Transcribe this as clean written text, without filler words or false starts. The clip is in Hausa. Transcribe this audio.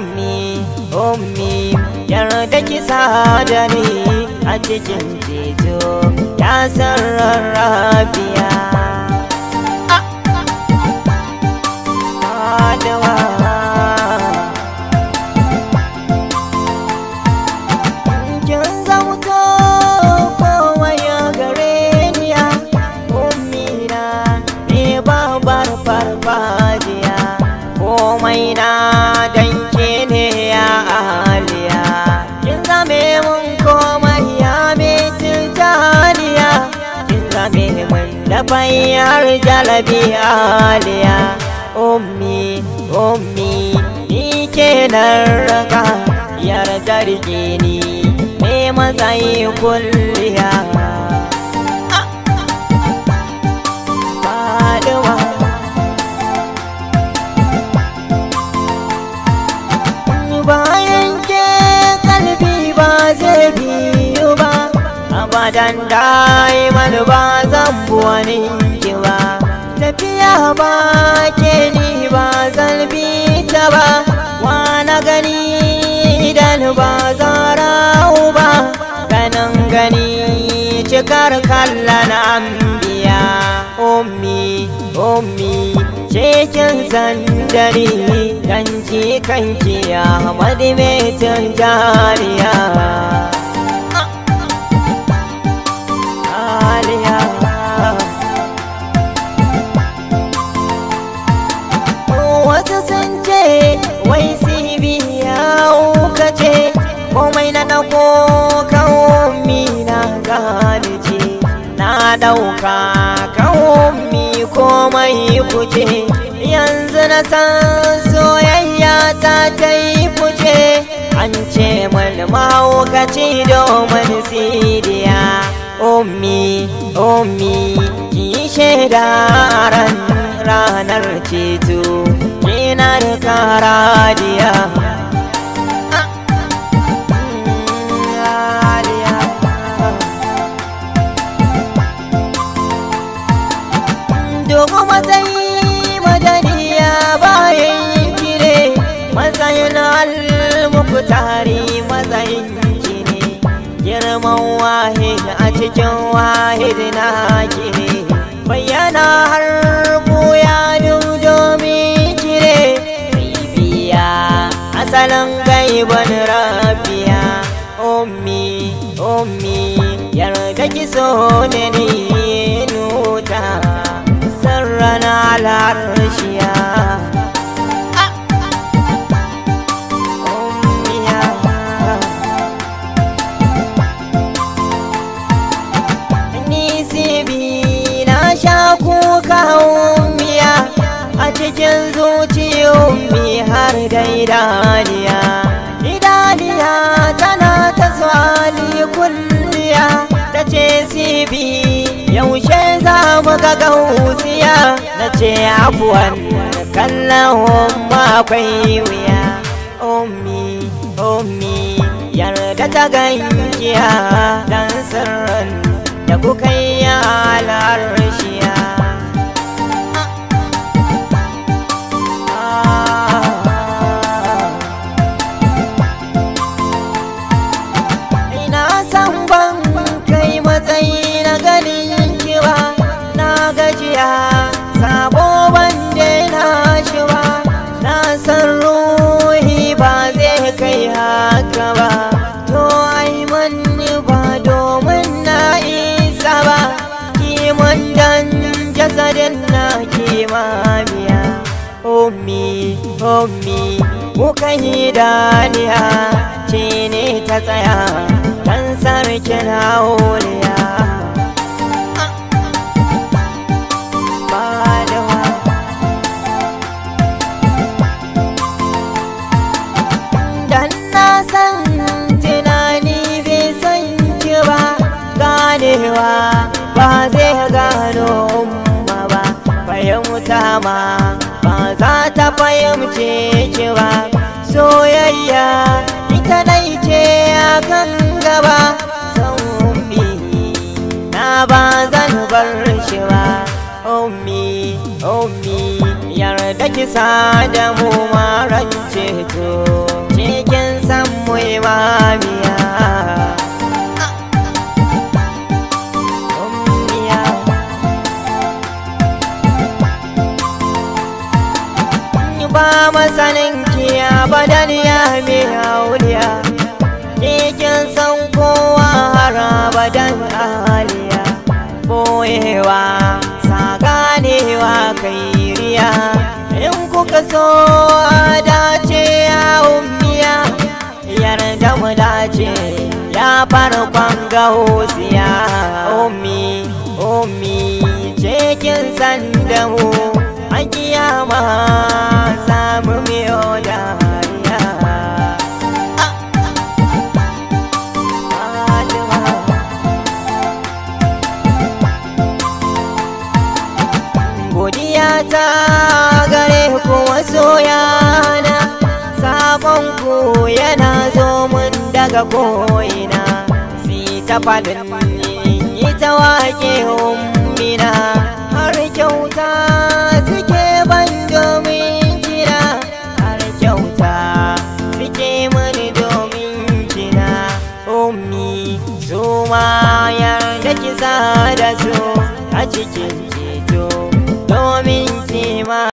ummi ummi yarda ki sa da ni a cikin ceto ya sarrar rafiya Adawa kin zauto komai gare ni ya ummi na me babar farfajiya komai na danke ne ya aliya kin zame mun komai ya metin jaliya kin zame mun da bayar jalabi aliya ummi ummi ni kenan raka yarda rike ni me matsayi kulliya Faduwa bayan ke kalbi ba zai biyu ba abadan daiman ba zan buwanin ki ba tafiya ba ke ni ba zan bi ta ba wa na gani idan ba zarau ba ganin gani cikar kallon ambiya ummi ummi cikin sandari dan kanki ya hamadi metin jariya aliya wasu sun ce wai sibi ya ukace komai na dako kawumi na galice na dauka kawumi komai kuce yanzu na san soyayya ta yi kuce an ce mun mahaukaci domin sidiya ummi ummi ki shaida ranar ceto kina da karadiya dogo matsayi madaniya bayan kire matsayin al-muqtari matsayin kire girman wahid a cikin wahid na kire bayyana har buya domin kire bibiya asalin gaiban rafiya ummi ummi yarda ki so ne ni nuta sarrana al'arshiya kuka ummiya a cikin zuciyoyi har da idaniya tana ta swali kulliya ta ce sibi yaushe za mu ga gausiya na ce afuwan kallon makwai wuya ummi ummi yarda ta gankiya dan sirrin da kuka yi al'arshiya ina san ban kai matsayi na ganin ki ba na gajiya sabo ban daina shi ba na san ruhi ba zai kai haka ba to ai manni ba domin na isa ba kiman dan jasadin na kimamiya ummi ummi kuka yi daniya ce ne ta tsaya dan sarkin auliya dan na san tunani bai san ki ba ganewa ba zai gano umma ba fahimta ma ba za ta fahimce ki ba soyayya ita dai ce a kan gaba ummi na ba zan bar shi ba ummi ummi yarda kisa da mu maran ceto cikin san mu imamiya ba masanin kiya badan ya mai auliya cikin san kowa har abadan aliya boyewa ganewa kairiya in kuka so a dace ya ummiya yarda mu dace ya farkon gausiya ummi cikin sanda mu a kiyama samu miyo dariya godiya ta gare ku masoyana sabon ku yana zo mun daga ko'ina si ta fadin yi ta wake ummina har kyauta suke ban domin kira har kyauta suke mani domin kira ummi su ma yarda kisa da su a cikin